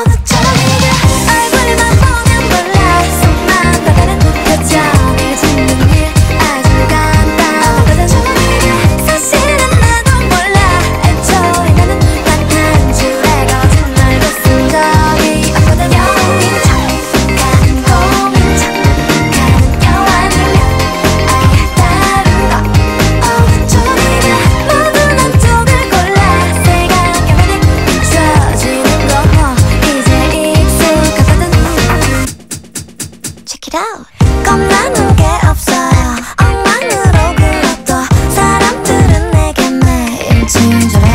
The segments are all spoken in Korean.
겁나는 게 없어요. 엉망으로 굴러도 사람들은 내게 매일 친절해.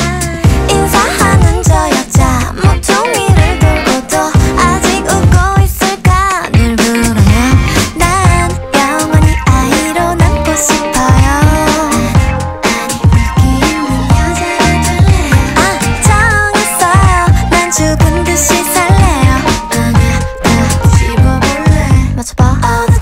인사하는 저 여자 모퉁이를 들고도 아직 웃고 있을까 늘 불안해. 난 영원히 아이로 남고 싶어요. 아니 웃기 있는 여자가 될래요. 정했어요. 난 죽은 듯이 살래요. 아니야 다 씹어볼래. 맞춰봐.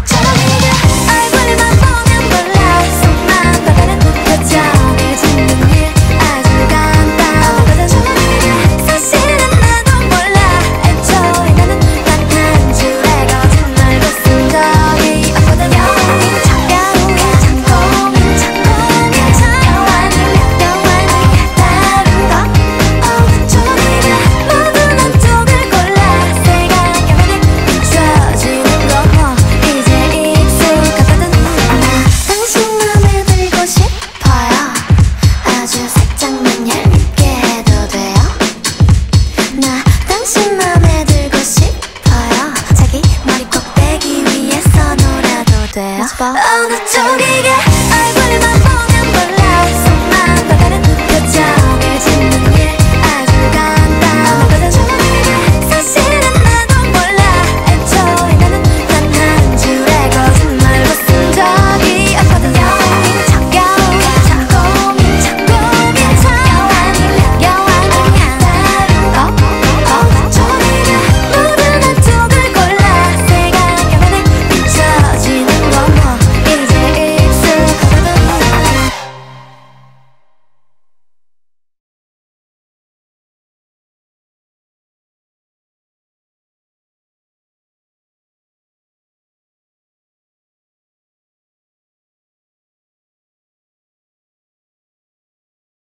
당신 맘에 들고 싶어요. 자기 머리 꼭 빼기 위해서 놀아도 돼요. 어느 쪽이게